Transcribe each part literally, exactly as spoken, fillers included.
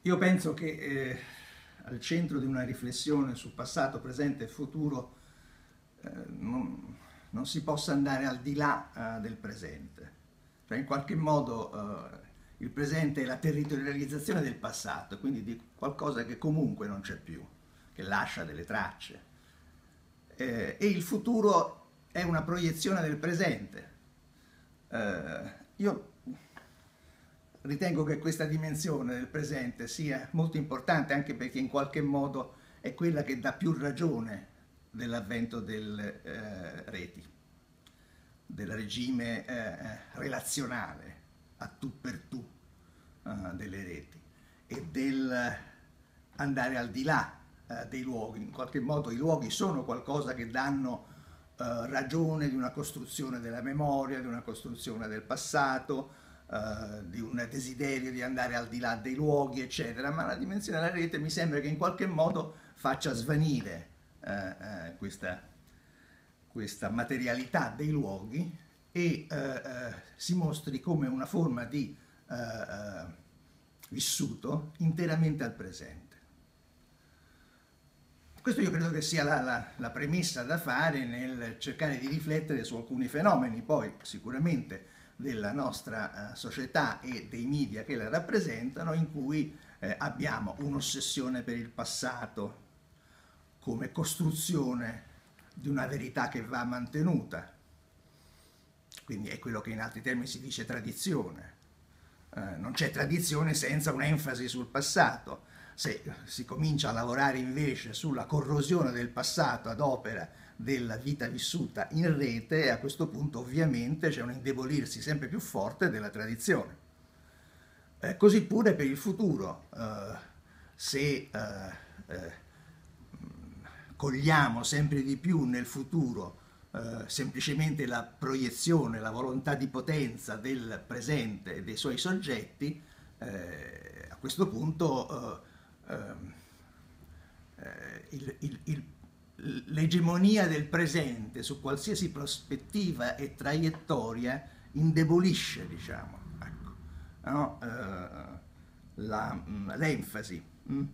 Io penso che eh, al centro di una riflessione su passato, presente e futuro eh, non, non si possa andare al di là eh, del presente. Cioè, in qualche modo eh, il presente è la territorializzazione del passato, quindi di qualcosa che comunque non c'è più, che lascia delle tracce. Eh, e il futuro è una proiezione del presente. Eh, io ritengo che questa dimensione del presente sia molto importante, anche perché in qualche modo è quella che dà più ragione dell'avvento delle eh, reti, del regime eh, relazionale a tu per tu eh, delle reti e del andare al di là eh, dei luoghi. In qualche modo i luoghi sono qualcosa che danno eh, ragione di una costruzione della memoria, di una costruzione del passato, Uh, di un desiderio di andare al di là dei luoghi, eccetera, ma la dimensione della rete mi sembra che in qualche modo faccia svanire uh, uh, questa, questa materialità dei luoghi e uh, uh, si mostri come una forma di uh, uh, vissuto interamente al presente. Questo io credo che sia la, la, la premessa da fare nel cercare di riflettere su alcuni fenomeni, poi sicuramente della nostra eh, società e dei media che la rappresentano, in cui eh, abbiamo un'ossessione per il passato come costruzione di una verità che va mantenuta, quindi è quello che in altri termini si dice tradizione. Eh, non c'è tradizione senza un'enfasi sul passato. Se si comincia a lavorare invece sulla corrosione del passato ad opera della vita vissuta in rete, a questo punto ovviamente c'è un indebolirsi sempre più forte della tradizione. Eh, così pure per il futuro. Eh, se eh, eh, cogliamo sempre di più nel futuro eh, semplicemente la proiezione, la volontà di potenza del presente e dei suoi soggetti, eh, a questo punto eh, eh, il, il, il l'egemonia del presente su qualsiasi prospettiva e traiettoria indebolisce, diciamo, ecco, no? eh, la, l'enfasi mh,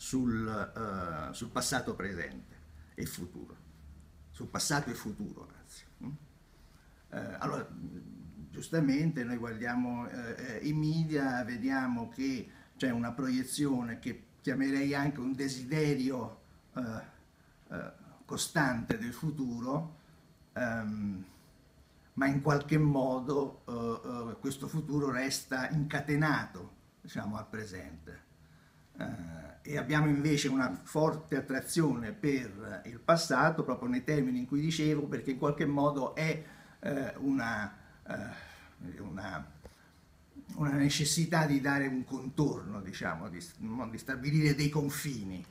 sul, uh, sul passato presente e futuro, sul passato e futuro, anzi. Mh? Eh, allora, giustamente noi guardiamo eh, i media, vediamo che c'è una proiezione che chiamerei anche un desiderio eh, eh, costante del futuro, ehm, ma in qualche modo eh, eh, questo futuro resta incatenato, diciamo, al presente. Eh, e abbiamo invece una forte attrazione per il passato, proprio nei termini in cui dicevo, perché in qualche modo è eh, una, eh, una, una necessità di dare un contorno, diciamo, di, di stabilire dei confini.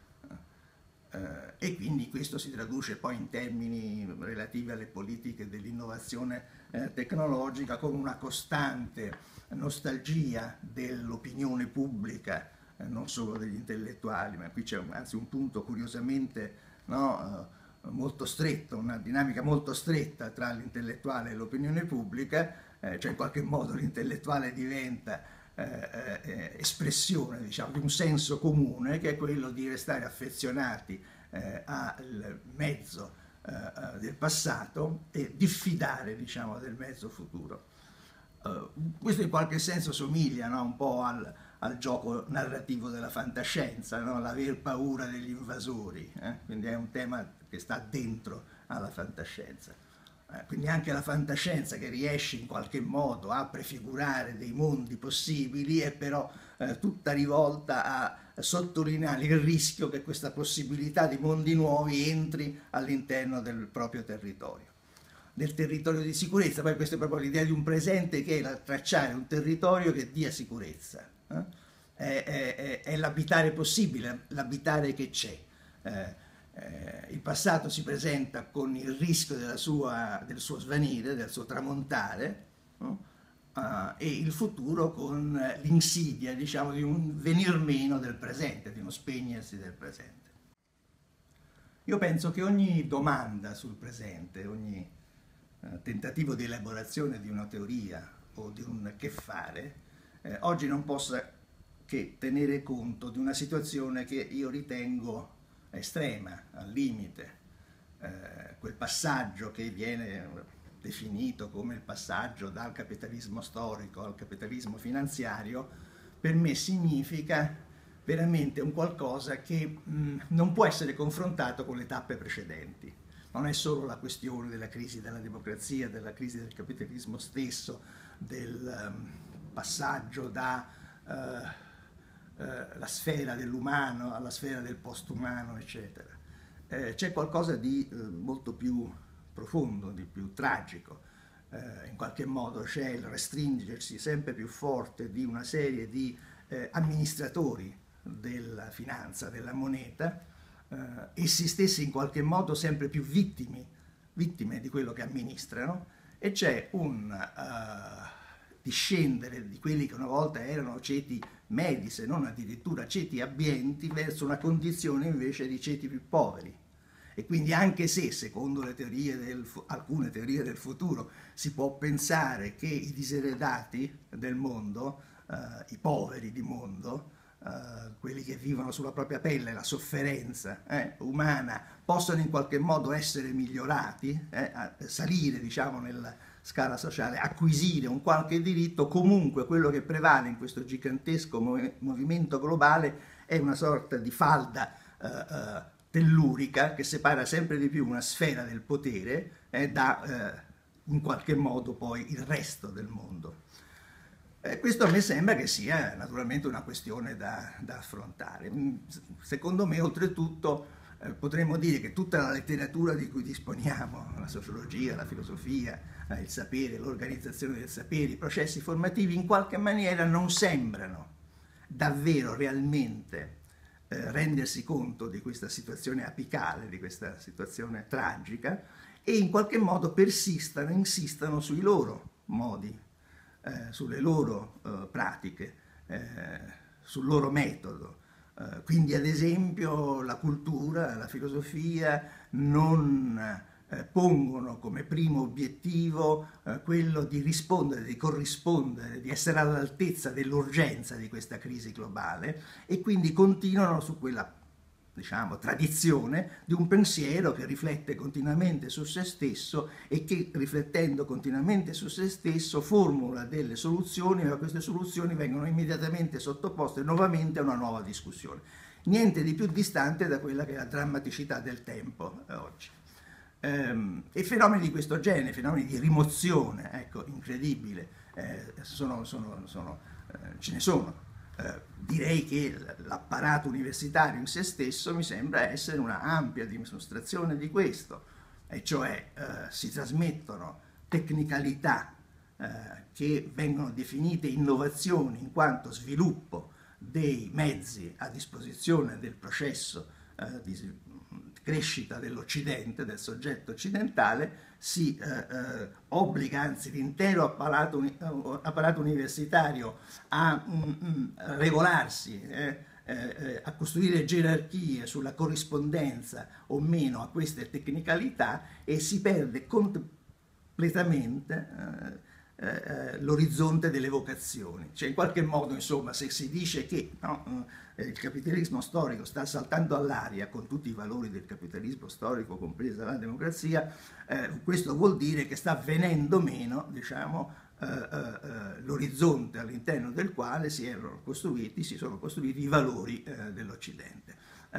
Uh, e quindi questo si traduce poi in termini relativi alle politiche dell'innovazione eh, tecnologica, con una costante nostalgia dell'opinione pubblica, eh, non solo degli intellettuali, ma qui c'è un, anzi un punto curiosamente no, uh, molto stretto, una dinamica molto stretta tra l'intellettuale e l'opinione pubblica, eh, cioè in qualche modo l'intellettuale diventa Eh, eh, espressione, diciamo, di un senso comune, che è quello di restare affezionati eh, al mezzo eh, del passato e diffidare, diciamo, del mezzo futuro. Uh, questo in qualche senso somiglia, no, un po' al, al gioco narrativo della fantascienza, no? L'aver paura degli invasori, eh? Quindi è un tema che sta dentro alla fantascienza. Quindi anche la fantascienza, che riesce in qualche modo a prefigurare dei mondi possibili, è però eh, tutta rivolta a sottolineare il rischio che questa possibilità di mondi nuovi entri all'interno del proprio territorio, del territorio di sicurezza. Poi questa è proprio l'idea di un presente, che è la, tracciare un territorio che dia sicurezza. Eh? È, è, è l'abitare possibile, l'abitare che c'è. Eh, Eh, il passato si presenta con il rischio della sua, del suo svanire, del suo tramontare, no? uh, e il futuro con l'insidia, diciamo, di un venir meno del presente, di uno spegnersi del presente. Io penso che ogni domanda sul presente, ogni uh, tentativo di elaborazione di una teoria o di un che fare, eh, oggi non possa che tenere conto di una situazione che io ritengo estrema, al limite. Eh, quel passaggio che viene definito come il passaggio dal capitalismo storico al capitalismo finanziario, per me significa veramente un qualcosa che mh, non può essere confrontato con le tappe precedenti. Non è solo la questione della crisi della democrazia, della crisi del capitalismo stesso, del um, passaggio da uh, uh, la sfera dell'umano alla sfera del postumano, eccetera. Eh, c'è qualcosa di uh, molto più profondo, di più tragico. Eh, in qualche modo c'è il restringersi sempre più forte di una serie di eh, amministratori della finanza, della moneta, eh, essi stessi in qualche modo sempre più vittime, vittime di quello che amministrano, e c'è un uh, discendere di quelli che una volta erano ceti medi, se non addirittura ceti abbienti, verso una condizione invece di ceti più poveri. E quindi anche se, secondo le teorie del, alcune teorie del futuro, si può pensare che i diseredati del mondo, eh, i poveri di mondo, eh, quelli che vivono sulla propria pelle la sofferenza eh, umana, possano in qualche modo essere migliorati, eh, salire, diciamo, nella scala sociale, acquisire un qualche diritto, comunque quello che prevale in questo gigantesco mov- movimento globale è una sorta di falda eh, eh, tellurica che separa sempre di più una sfera del potere eh, da eh, in qualche modo poi il resto del mondo. Eh, questo a me sembra che sia naturalmente una questione da, da affrontare. Secondo me, oltretutto, eh, potremmo dire che tutta la letteratura di cui disponiamo, la sociologia, la filosofia, eh, il sapere, l'organizzazione del sapere, i processi formativi, in qualche maniera non sembrano davvero, realmente, rendersi conto di questa situazione apicale, di questa situazione tragica, e in qualche modo persistano, insistano sui loro modi, eh, sulle loro eh, pratiche, eh, sul loro metodo. Eh, quindi ad esempio la cultura, la filosofia non eh, pongono come primo obiettivo eh, quello di rispondere, di corrispondere, di essere all'altezza dell'urgenza di questa crisi globale, e quindi continuano su quella, diciamo, tradizione di un pensiero che riflette continuamente su se stesso e che, riflettendo continuamente su se stesso, formula delle soluzioni, ma queste soluzioni vengono immediatamente sottoposte nuovamente a una nuova discussione. Niente di più distante da quella che è la drammaticità del tempo eh, oggi. Ehm, e fenomeni di questo genere, fenomeni di rimozione, ecco, incredibile, eh, sono, sono, sono, eh, ce ne sono. Eh, direi che l'apparato universitario in se stesso mi sembra essere una ampia dimostrazione di questo, e cioè eh, si trasmettono tecnicalità eh, che vengono definite innovazioni in quanto sviluppo dei mezzi a disposizione del processo eh, di crescita dell'Occidente, del soggetto occidentale, si eh, eh, obbliga anzi l'intero apparato, apparato universitario a mm, regolarsi, eh, eh, a costruire gerarchie sulla corrispondenza o meno a queste tecnicalità, e si perde completamente eh, eh, l'orizzonte delle vocazioni. Cioè, in qualche modo, insomma, se si dice che no, eh, il capitalismo storico sta saltando all'aria con tutti i valori del capitalismo storico, compresa la democrazia, eh, questo vuol dire che sta venendo meno, diciamo, eh, eh, l'orizzonte all'interno del quale si erano costruiti, si sono costruiti i valori eh, dell'Occidente. Eh,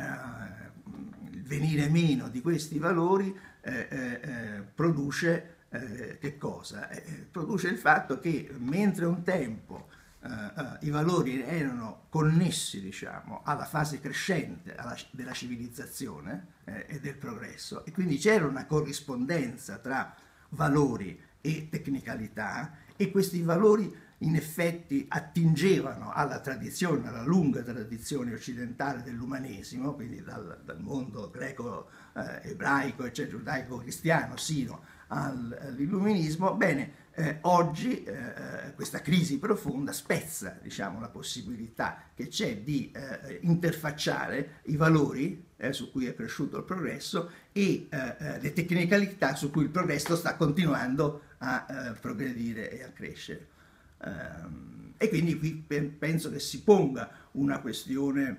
il venire meno di questi valori eh, eh, produce Eh, che cosa? Eh, produce il fatto che mentre un tempo eh, eh, i valori erano connessi, diciamo, alla fase crescente alla, della civilizzazione eh, e del progresso, e quindi c'era una corrispondenza tra valori e tecnicalità, e questi valori in effetti attingevano alla tradizione, alla lunga tradizione occidentale dell'umanesimo, quindi dal, dal mondo greco, eh, ebraico, cioè giudaico-cristiano, sino all'illuminismo. Bene, eh, oggi eh, questa crisi profonda spezza, diciamo, la possibilità che c'è di eh, interfacciare i valori eh, su cui è cresciuto il progresso e eh, le tecnicalità su cui il progresso sta continuando a eh, progredire e a crescere. Ehm, e quindi qui penso che si ponga una questione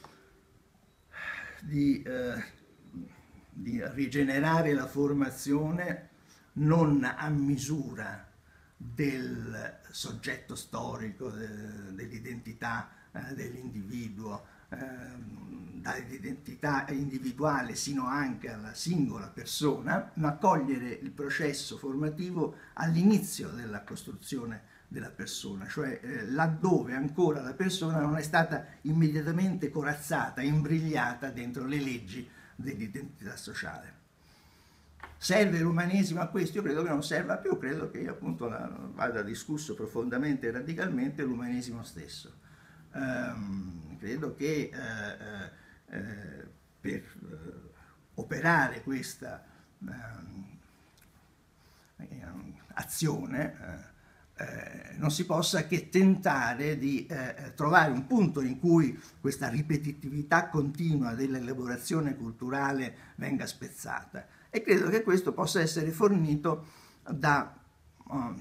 di, eh, di rigenerare la formazione non a misura del soggetto storico, de, dell'identità eh, dell'individuo, eh, dall'identità individuale sino anche alla singola persona, ma cogliere il processo formativo all'inizio della costruzione della persona, cioè eh, laddove ancora la persona non è stata immediatamente corazzata, imbrigliata dentro le leggi dell'identità sociale. Serve l'umanesimo a questo? Io credo che non serva più, credo che appunto la, vada discusso profondamente e radicalmente l'umanesimo stesso. Um, credo che uh, uh, uh, per uh, operare questa uh, uh, azione uh, Eh, non si possa che tentare di eh, trovare un punto in cui questa ripetitività continua dell'elaborazione culturale venga spezzata, e credo che questo possa essere fornito da, uh,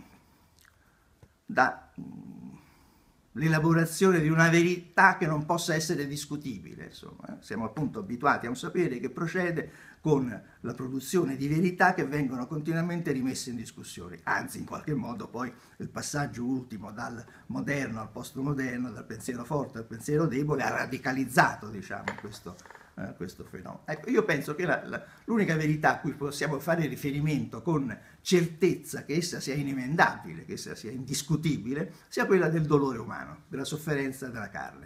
da uh, l'elaborazione di una verità che non possa essere discutibile. Insomma, siamo appunto abituati a un sapere che procede con la produzione di verità che vengono continuamente rimesse in discussione, anzi in qualche modo poi il passaggio ultimo dal moderno al postmoderno, dal pensiero forte al pensiero debole, ha radicalizzato, diciamo, questo, eh, questo fenomeno. Ecco, io penso che l'unica verità a cui possiamo fare riferimento con certezza, che essa sia inemendabile, che essa sia indiscutibile, sia quella del dolore umano, della sofferenza della carne.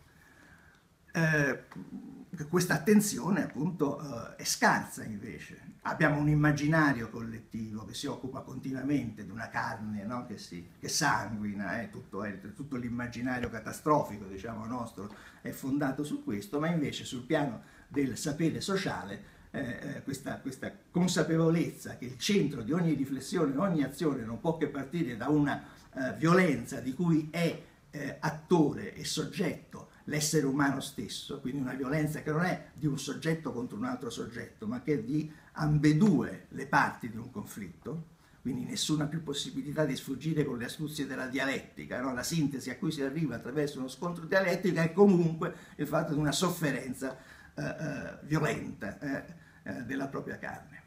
Eh, questa attenzione appunto eh, è scarsa invece. Abbiamo un immaginario collettivo che si occupa continuamente di una carne, no? che, si, che sanguina, eh? tutto, eh, tutto l'immaginario catastrofico, diciamo, nostro è fondato su questo, ma invece sul piano del sapere sociale eh, questa, questa consapevolezza che il centro di ogni riflessione, ogni azione non può che partire da una eh, violenza di cui è eh, attore e soggetto l'essere umano stesso, quindi una violenza che non è di un soggetto contro un altro soggetto, ma che è di ambedue le parti di un conflitto, quindi nessuna più possibilità di sfuggire con le astuzie della dialettica, no? La sintesi a cui si arriva attraverso uno scontro dialettico è comunque il fatto di una sofferenza eh, eh, violenta eh, eh, della propria carne.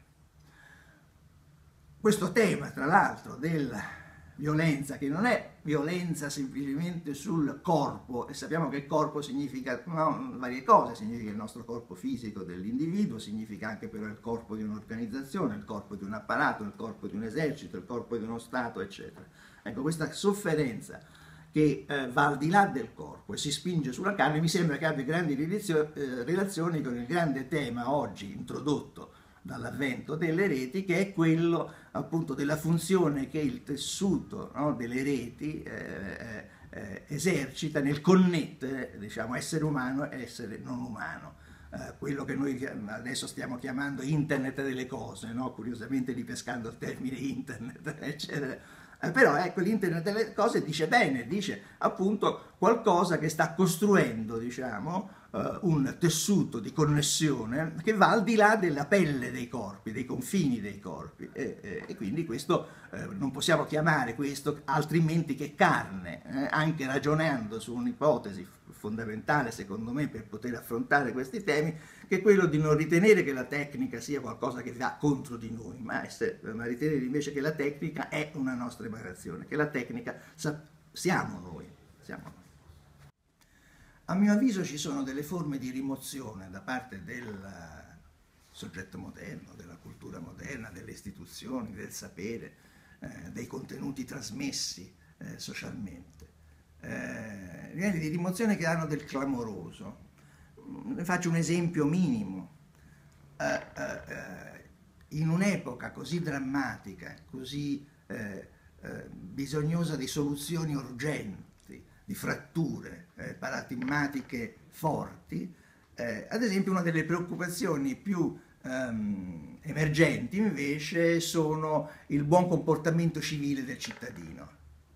Questo tema, tra l'altro, della violenza, che non è violenza semplicemente sul corpo, e sappiamo che il corpo significa no, varie cose, significa il nostro corpo fisico dell'individuo, significa anche però il corpo di un'organizzazione, il corpo di un apparato, il corpo di un esercito, il corpo di uno Stato, eccetera. Ecco, questa sofferenza che eh, va al di là del corpo e si spinge sulla carne, mi sembra che abbia grandi eh, relazioni con il grande tema oggi introdotto dall'avvento delle reti, che è quello appunto della funzione che il tessuto no, delle reti eh, eh, esercita nel connettere, diciamo, essere umano e essere non umano. Eh, quello che noi adesso stiamo chiamando internet delle cose, no? Curiosamente ripescando il termine internet, eccetera. Eh, però ecco, l'internet delle cose dice bene, dice appunto qualcosa che sta costruendo, diciamo, uh, un tessuto di connessione che va al di là della pelle dei corpi, dei confini dei corpi, e, e, e quindi questo eh, non possiamo chiamare questo altrimenti che carne, eh, anche ragionando su un'ipotesi fondamentale secondo me per poter affrontare questi temi, che è quello di non ritenere che la tecnica sia qualcosa che va contro di noi, ma, essere, ma ritenere invece che la tecnica è una nostra emanazione, che la tecnica sa, siamo noi, siamo noi. A mio avviso ci sono delle forme di rimozione da parte del soggetto moderno, della cultura moderna, delle istituzioni, del sapere, eh, dei contenuti trasmessi eh, socialmente, eh, livelli di rimozione che hanno del clamoroso. Ne faccio un esempio minimo. Uh, uh, uh, in un'epoca così drammatica, così uh, uh, bisognosa di soluzioni urgenti, di fratture uh, paradigmatiche forti, uh, ad esempio una delle preoccupazioni più um, emergenti invece sono il buon comportamento civile del cittadino.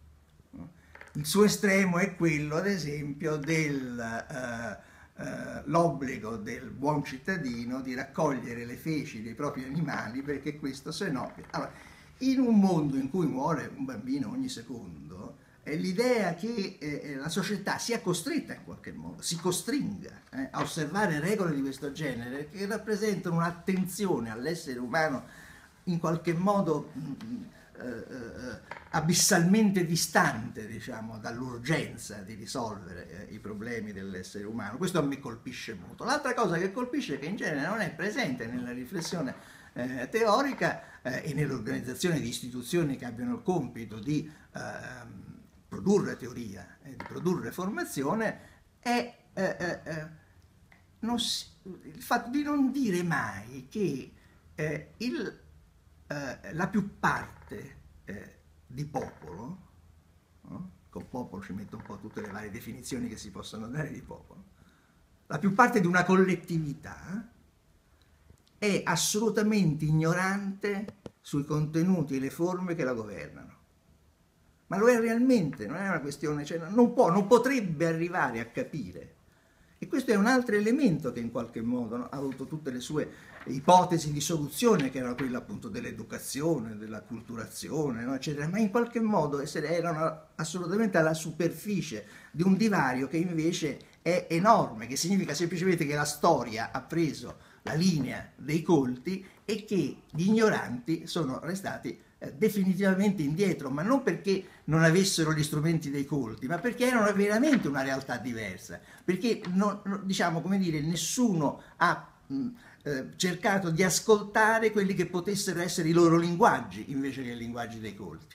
Il suo estremo è quello, ad esempio, del uh, Uh, l'obbligo del buon cittadino di raccogliere le feci dei propri animali, perché questo se no... Allora, in un mondo in cui muore un bambino ogni secondo, è è l'idea che eh, la società sia costretta in qualche modo, si costringa eh, a osservare regole di questo genere che rappresentano un'attenzione all'essere umano in qualche modo mh, eh, eh, abissalmente distante, diciamo, dall'urgenza di risolvere eh, i problemi dell'essere umano. Questo a me colpisce molto. L'altra cosa che colpisce è che in genere non è presente nella riflessione eh, teorica eh, e nell'organizzazione di istituzioni che abbiano il compito di eh, produrre teoria e di produrre formazione, è eh, eh, eh, non si, il fatto di non dire mai che eh, il, eh, la più parte eh, di popolo, no? Con popolo ci metto un po' tutte le varie definizioni che si possono dare di popolo, la più parte di una collettività è assolutamente ignorante sui contenuti e le forme che la governano. Ma lo è realmente, non è una questione, cioè non può, non potrebbe arrivare a capire. E questo è un altro elemento che in qualche modo no, ha avuto tutte le sue ipotesi di soluzione, che era quella appunto dell'educazione, della culturazione, no, eccetera, ma in qualche modo erano assolutamente alla superficie di un divario che invece è enorme, che significa semplicemente che la storia ha preso la linea dei colti e che gli ignoranti sono restati definitivamente indietro, ma non perché non avessero gli strumenti dei colti, ma perché erano veramente una realtà diversa, perché non, diciamo, come dire, nessuno ha mh, eh, cercato di ascoltare quelli che potessero essere i loro linguaggi invece che i linguaggi dei colti.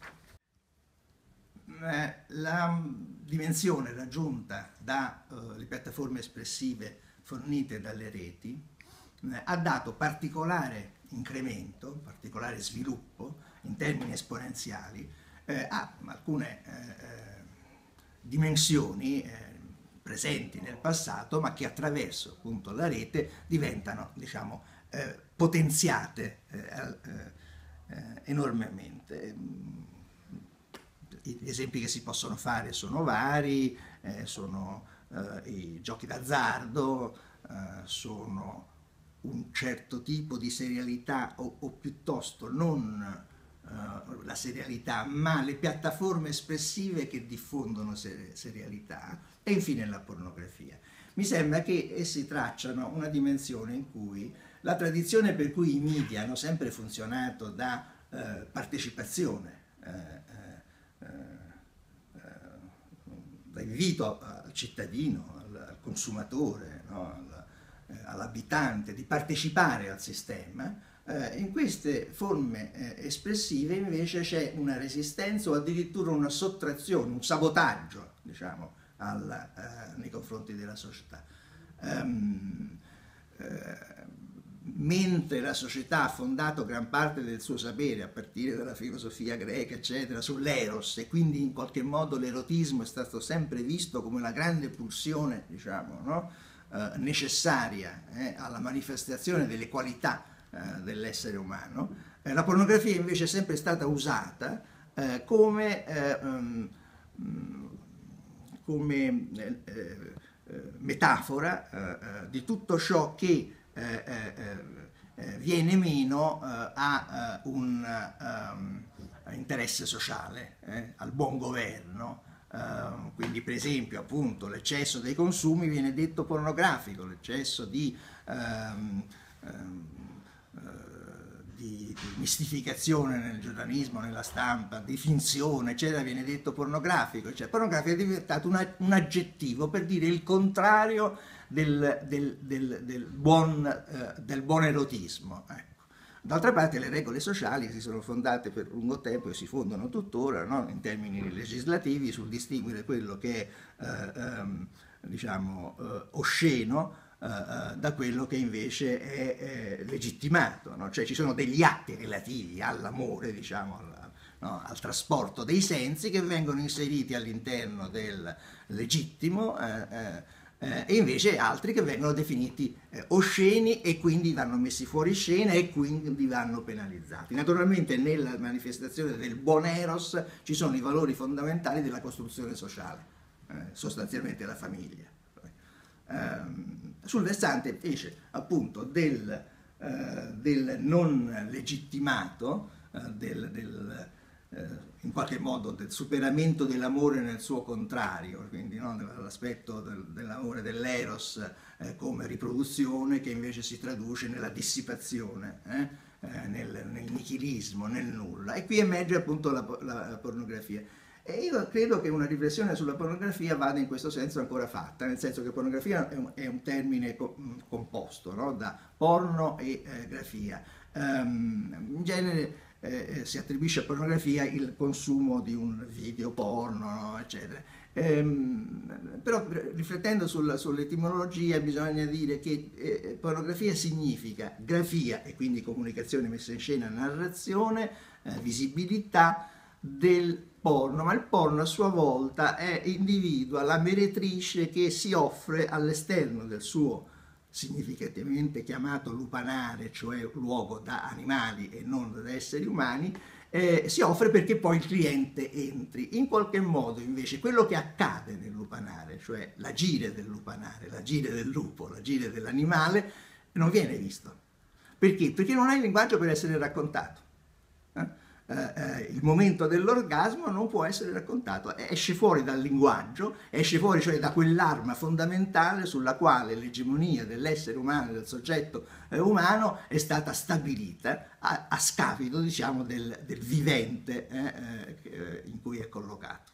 Eh, la dimensione raggiunta dalle eh, piattaforme espressive fornite dalle reti eh, ha dato particolare incremento, particolare sviluppo in termini esponenziali eh, a alcune eh, dimensioni eh, presenti nel passato, ma che attraverso appunto la rete diventano, diciamo, eh, potenziate eh, eh, enormemente. Gli esempi che si possono fare sono vari, eh, sono eh, i giochi d'azzardo, eh, sono un certo tipo di serialità o, o piuttosto non uh, la serialità, ma le piattaforme espressive che diffondono ser serialità e infine la pornografia. Mi sembra che essi tracciano una dimensione in cui la tradizione per cui i media hanno sempre funzionato da uh, partecipazione, uh, uh, uh, da invito al cittadino, al, al consumatore, no? al, all'abitante di partecipare al sistema, eh, in queste forme eh, espressive invece c'è una resistenza o addirittura una sottrazione, un sabotaggio, diciamo, alla, eh, nei confronti della società. Um, eh, mentre la società ha fondato gran parte del suo sapere, a partire dalla filosofia greca, eccetera, sull'eros, e quindi in qualche modo l'erotismo è stato sempre visto come una grande pulsione, diciamo, no? Eh, necessaria eh, alla manifestazione delle qualità eh, dell'essere umano, eh, la pornografia invece è sempre stata usata eh, come, eh, um, come eh, eh, metafora eh, di tutto ciò che eh, eh, viene meno eh, a uh, un um, interesse sociale, eh, al buon governo. Uh, quindi per esempio appunto l'eccesso dei consumi viene detto pornografico, l'eccesso di, um, um, uh, di, di mistificazione nel giornalismo, nella stampa, di finzione eccetera viene detto pornografico, cioè pornografico è diventato una, un aggettivo per dire il contrario del, del, del, del, buon, uh, del buon erotismo, ecco. D'altra parte le regole sociali si sono fondate per lungo tempo e si fondano tuttora, no? In termini legislativi sul distinguere quello che è eh, ehm, diciamo, eh, osceno eh, da quello che invece è eh, legittimato, no? Cioè ci sono degli atti relativi all'amore, diciamo, al, no? al trasporto dei sensi che vengono inseriti all'interno del legittimo eh, eh, Eh, e invece altri che vengono definiti eh, osceni e quindi vanno messi fuori scena e quindi vanno penalizzati. Naturalmente nella manifestazione del buon eros ci sono i valori fondamentali della costruzione sociale, eh, sostanzialmente la famiglia. Eh, sul versante invece appunto del, eh, del non legittimato, eh, del, del in qualche modo del superamento dell'amore nel suo contrario, quindi no? L'aspetto del, dell'amore dell'eros eh, come riproduzione, che invece si traduce nella dissipazione, eh? Eh, nel, nel nichilismo, nel nulla. E qui emerge appunto la, la, la pornografia. E io credo che una riflessione sulla pornografia vada in questo senso ancora fatta, nel senso che pornografia è un, è un termine co composto, no? Da porno e eh, grafia. Um, in genere eh, si attribuisce a pornografia il consumo di un video porno, no? Eccetera. Ehm, però riflettendo sul, sull'etimologia bisogna dire che eh, pornografia significa grafia e quindi comunicazione messa in scena, narrazione, eh, visibilità del porno, ma il porno a sua volta è, individua la meretrice che si offre all'esterno del suo significativamente chiamato lupanare, cioè luogo da animali e non da esseri umani, eh, si offre perché poi il cliente entri. In qualche modo invece quello che accade nel lupanare, cioè l'agire del lupanare, l'agire del lupo, l'agire dell'animale, non viene visto. Perché? Perché non ha il linguaggio per essere raccontato. Eh? Eh, il momento dell'orgasmo non può essere raccontato, esce fuori dal linguaggio, esce fuori cioè da quell'arma fondamentale sulla quale l'egemonia dell'essere umano, del soggetto eh, umano è stata stabilita a, a scapito, diciamo, del, del vivente eh, eh, in cui è collocato.